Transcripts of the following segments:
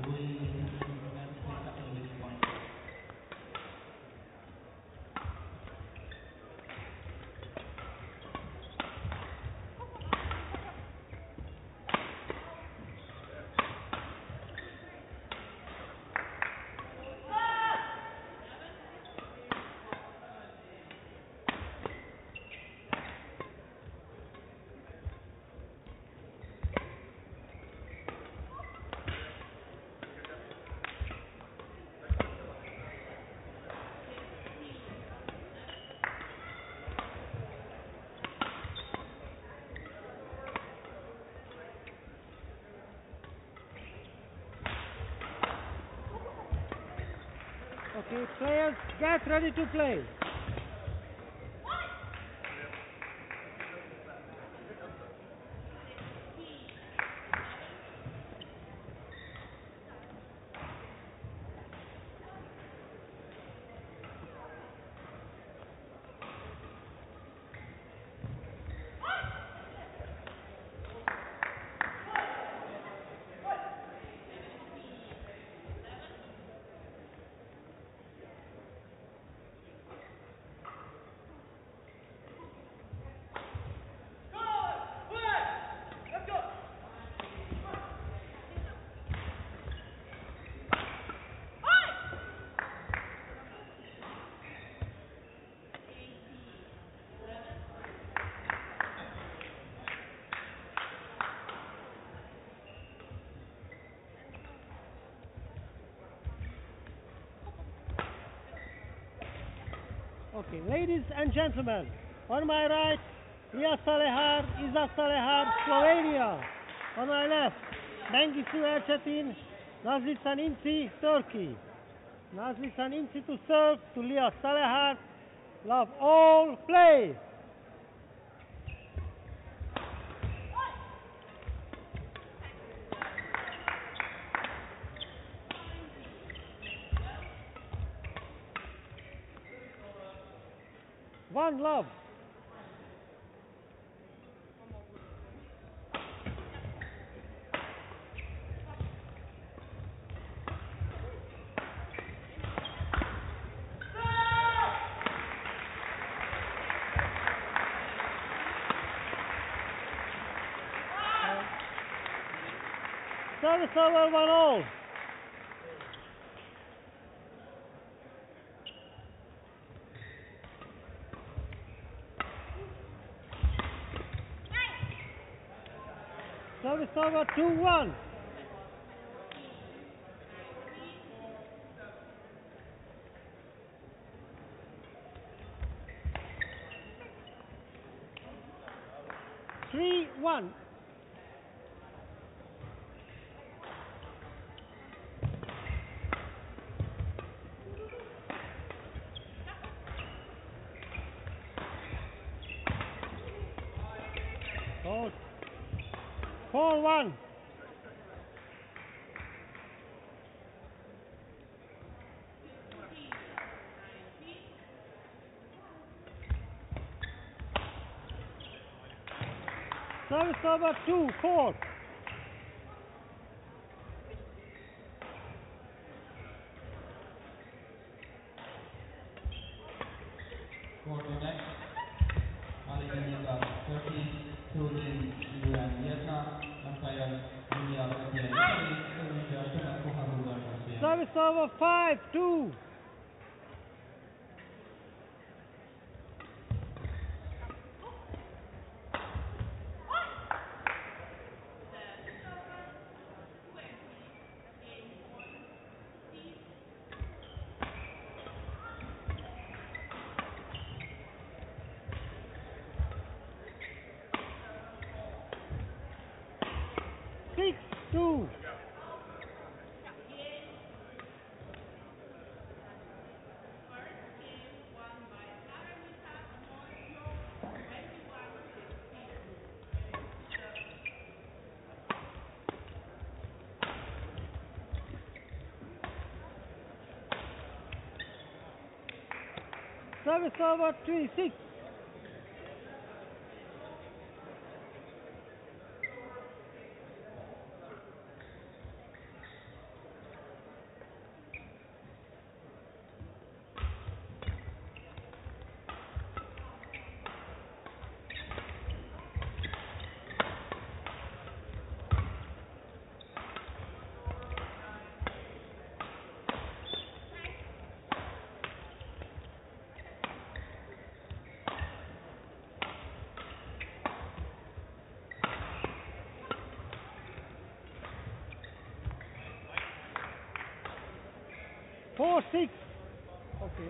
Okay, players, get ready to play. Okay, ladies and gentlemen, on my right, Salehar, Salehar, Slovenia. On my left, Bengisu, Ercetin, Nazlıcan, Inci, Turkey. Nazlıcan, Inci to serve to Salehar. Love all, play! One love. Service over, 1-all. Service over, 2-1. Three, 1. Oh. 4-1. Service over, 2-4. YONEX, Hungarian, Turkey, Turin, UN, Vietnam, Empire, India, Italy, Indonesia, Hungarian. Service over, 5-2. Six, 2. Service over, 3-6. 4-6. Okay.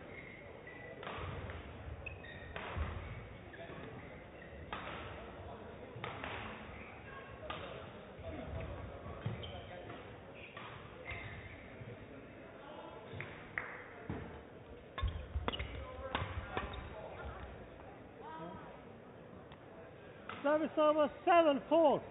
Service over 7-4.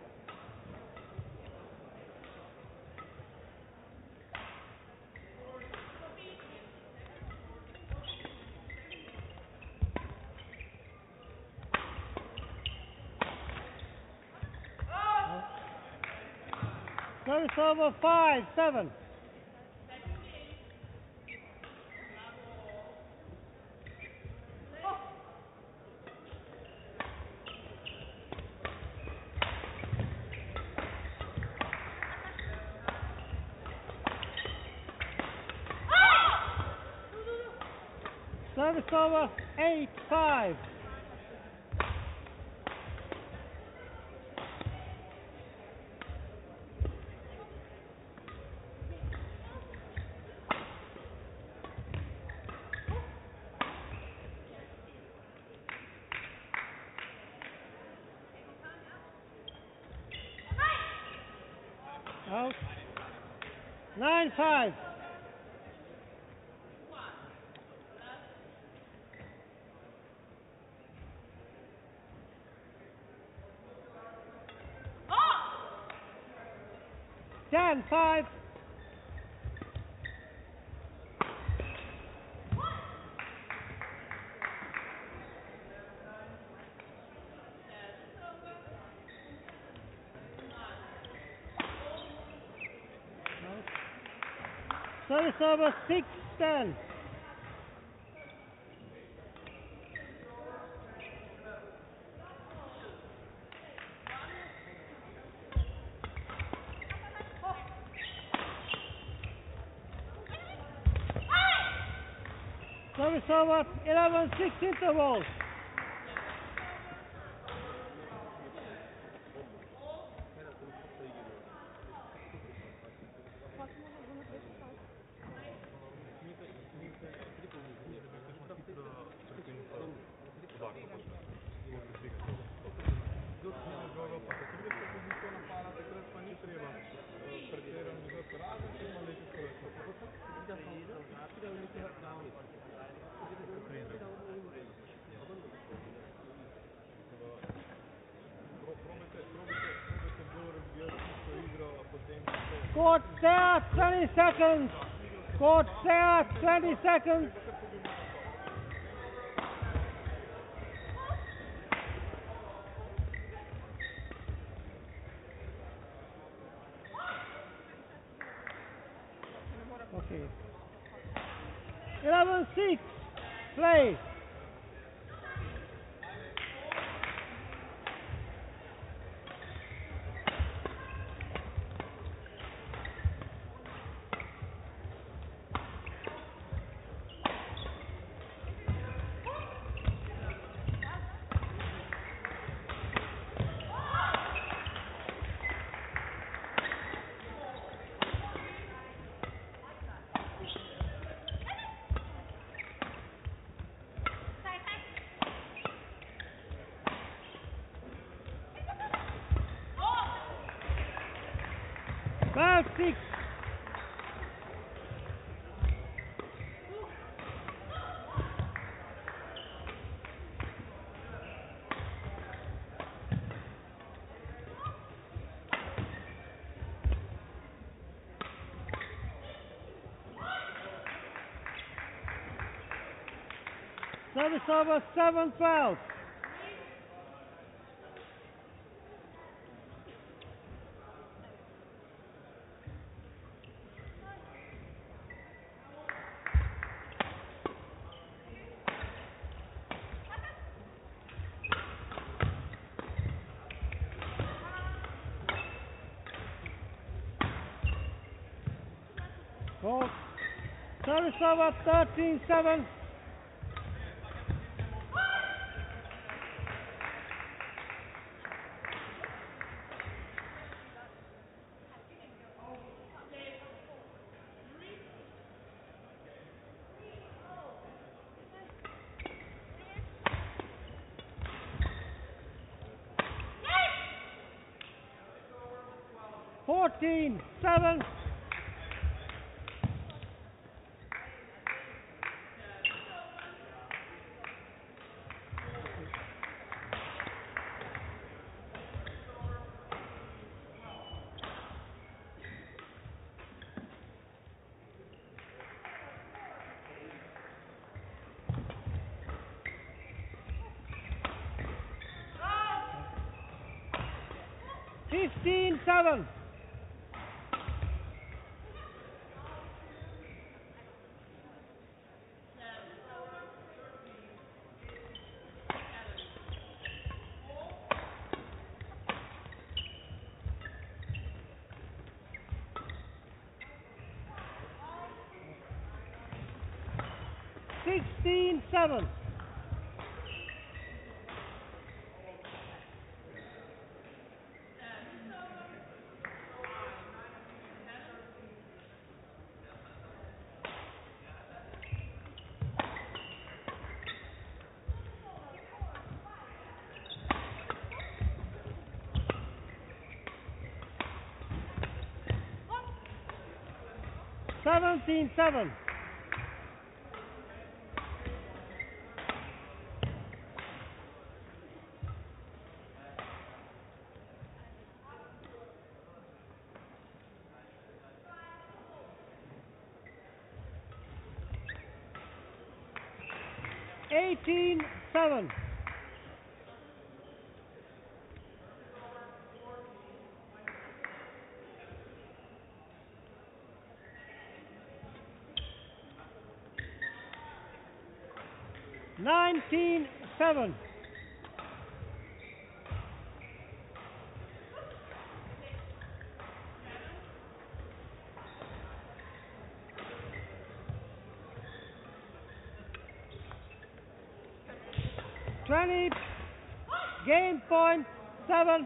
Service over 5-7. Service over 8-5. Out. 9-5. Oh! 10-5. Service over 6-10. Service over 11-6 intervals. Court there, 20 seconds. Court there, 20 seconds. Okay. 11-6. Play. Well, 6. Service over 7-12. Goal. Service over 13-7. 14-7. Fifteen, 7. Sixteen, 7. Seventeen, 7. Eighteen, 7. Nineteen, 7. Twenty. Game point 7.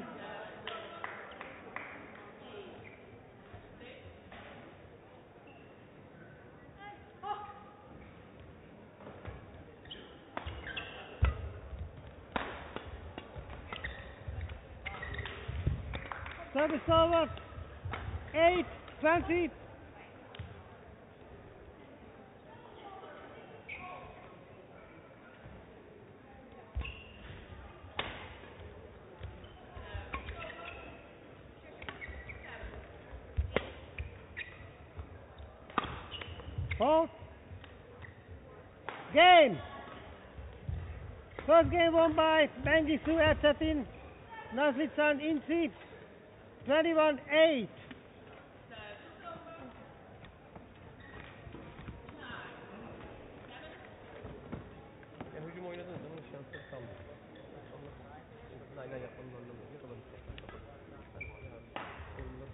Service over. 8-20. Fourth game. First game won by Bengisu Ercetin, Nazlıcan Inci, 21-8. Hücum oynadığınız zaman şansları kalmıyor. Siz aynen yapmanın anlamı yok. Ne kadar istersen kapat. Sorunlar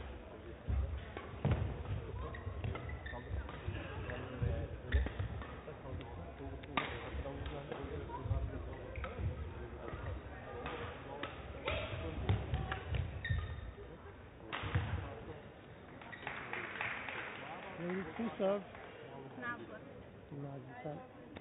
Maybe 2 serves. Nazlıcan.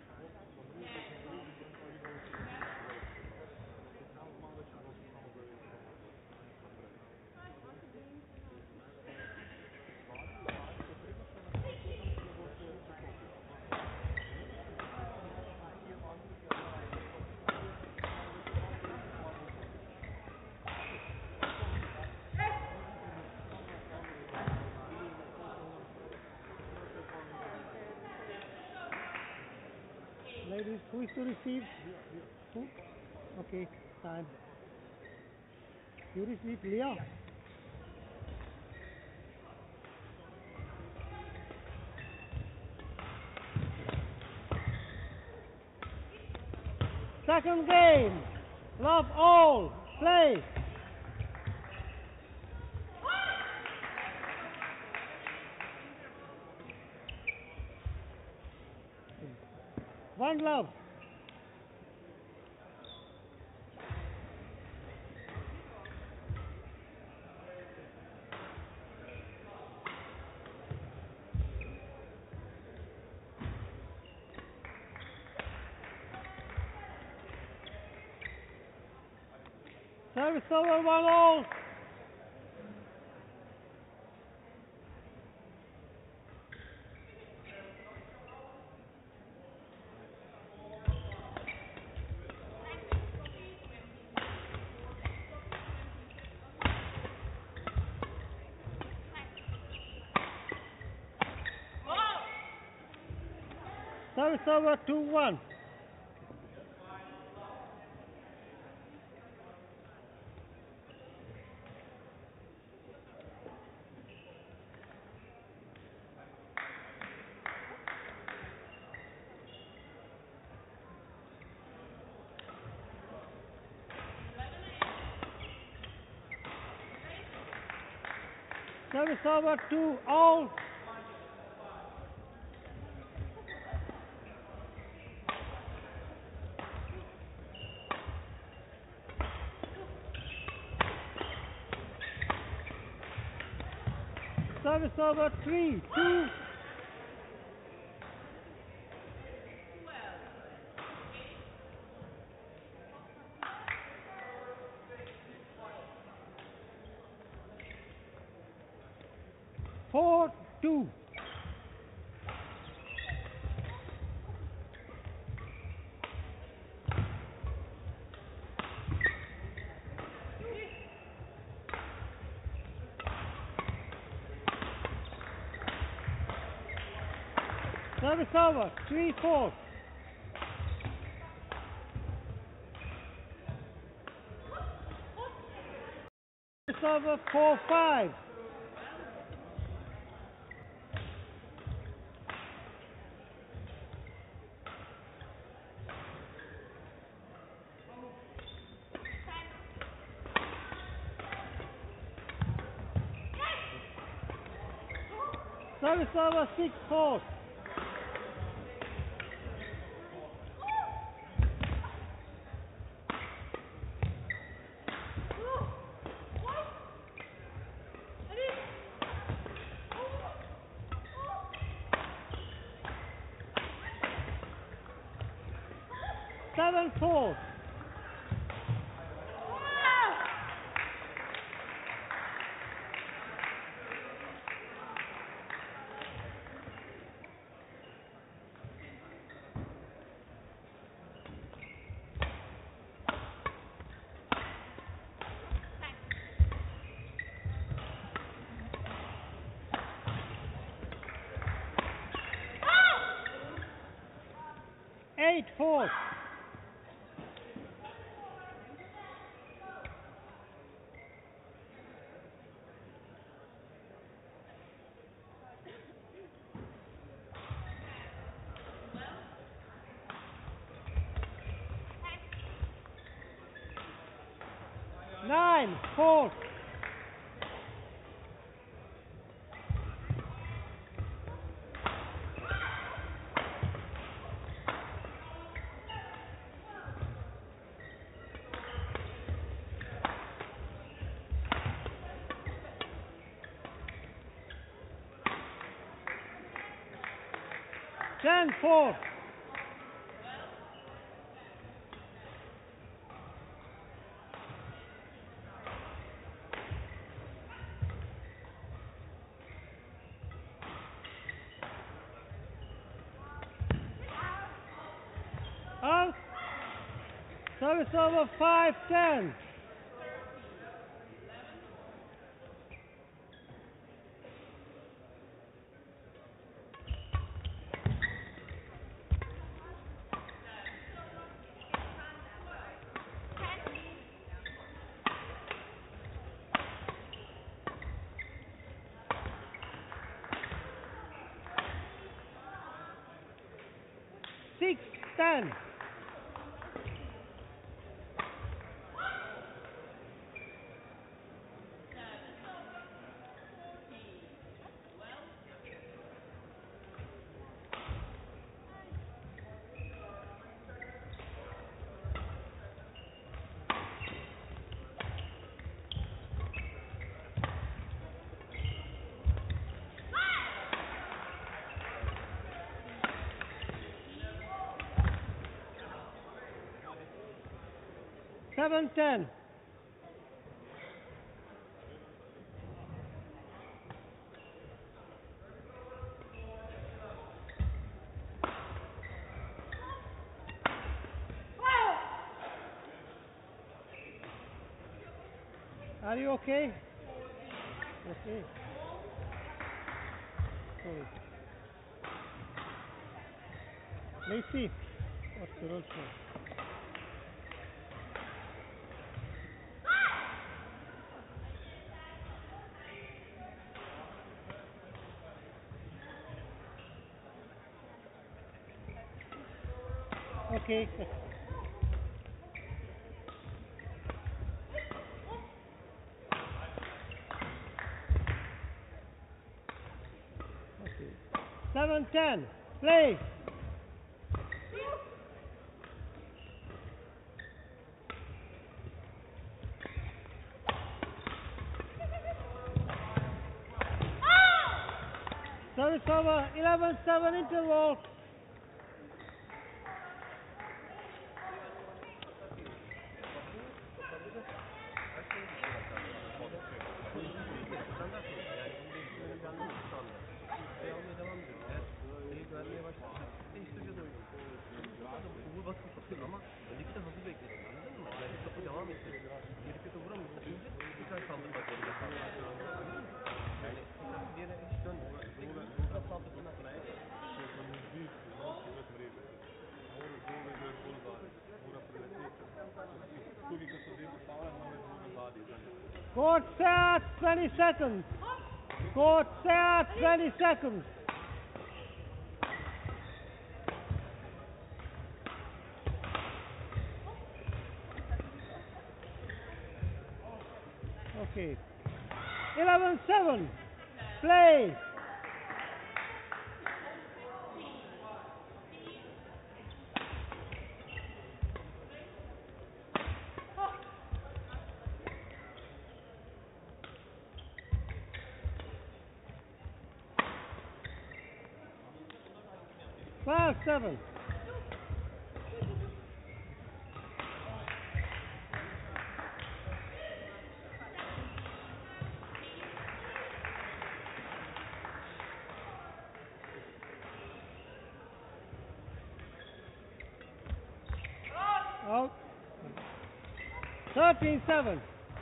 Ladies, who is to receive? Who? Okay, time. You receive Leah. Second game. Love all. Play. One love. Service over 1-all. Service over 2-1. Service over 2-all. Service over 3-2. Four, two. Service over 3-4. Service over 4-5. Service over 6-4. Seven, four. Eight, four. Nine, four. Ten, four. Out. Service over 5-10. Six, 10. Seven, 10. Are you okay? Okay. Sorry. Let's see what's the rule for. Okay. Okay. 7-10. Play. Service over. 11-7 interval. Standart oyun. Yani bunu değiştirmenin bir anlamı yok şu anda. Şey almaya devam ediyoruz. Eğer şeyi güvenmeye başlarsak değiştireceğiz oyunu. Zaten bu baskı satıyor ama öndeki de hızlı beklesin. Anladın mı? Yani topu devam etsin. Geri kötü vuramıyor. Çünkü tekrar saldırmak zorunda kalıyor. Anladın mı? Yani tekrar diğerine hiç dönmüyor. Tekrar saldırmak. Court set. 20 seconds. Court set. 20 seconds. Okay. 11-7. Play. Five, 7. Out. 13-7.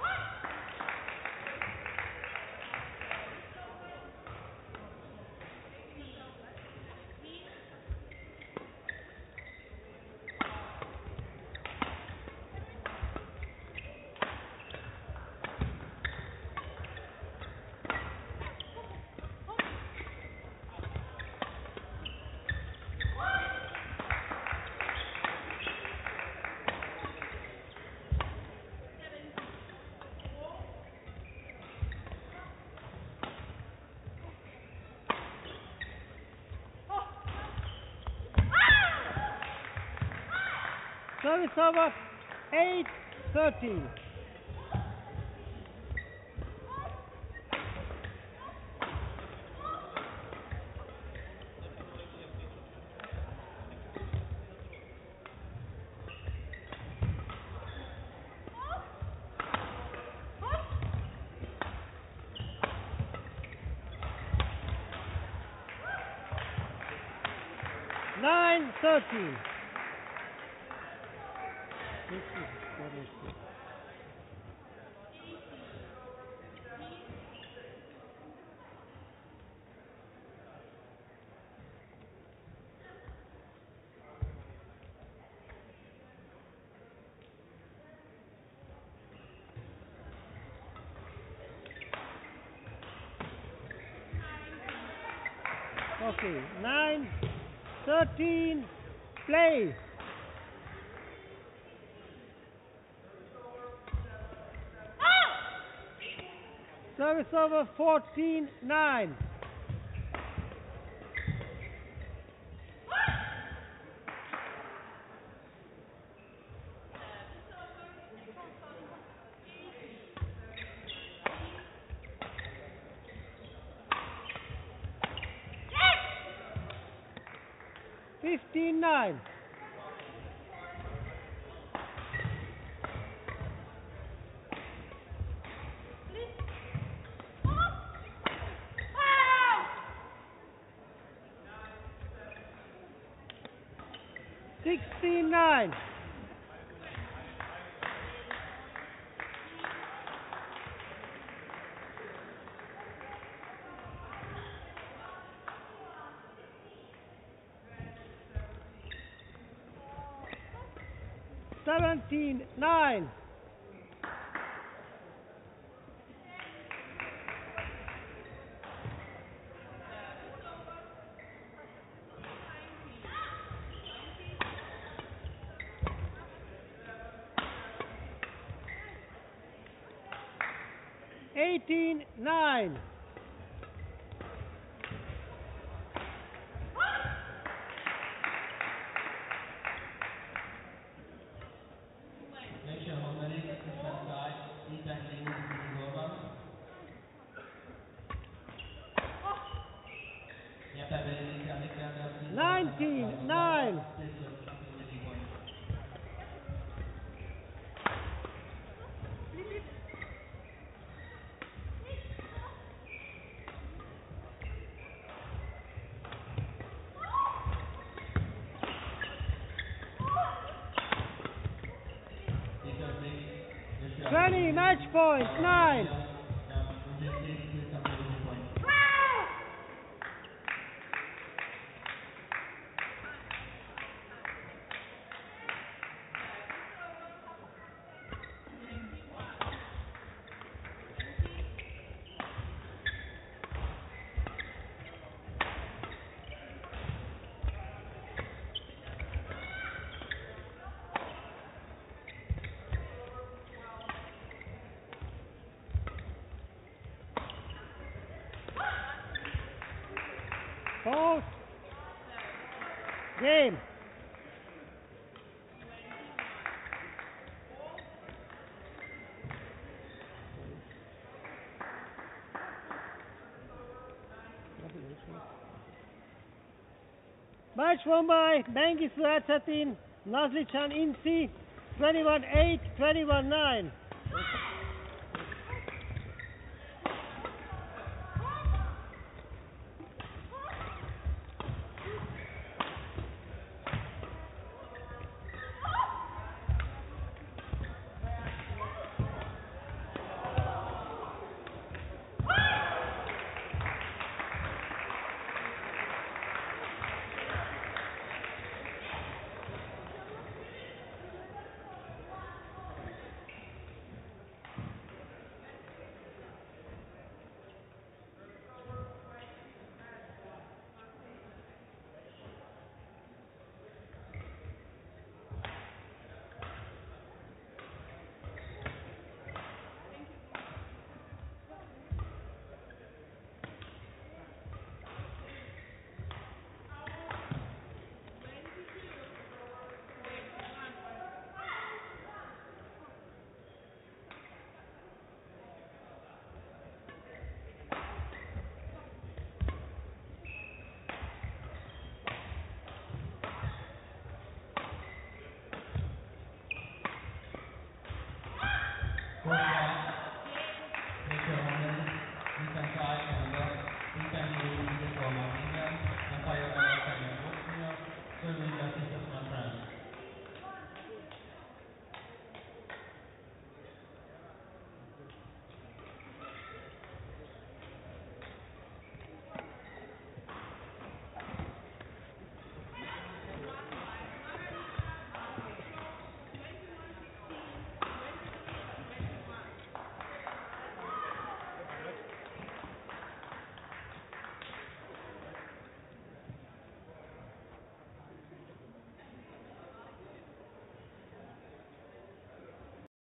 Service over. 8-13. Nine, 13. Okay, 9-13, play. Service over. 14-9. Fifteen, 9. Sixteen, 9. 17-9. Eighteen, 9. Attention Hungary, defense side, defending Zorban. Yapabilir, Alexander. 19, 9. Twenty, match point, 9. Pause. Game. Match won by Bengisu Ercetin, Nazlıcan Inci, 21-8, 21-9.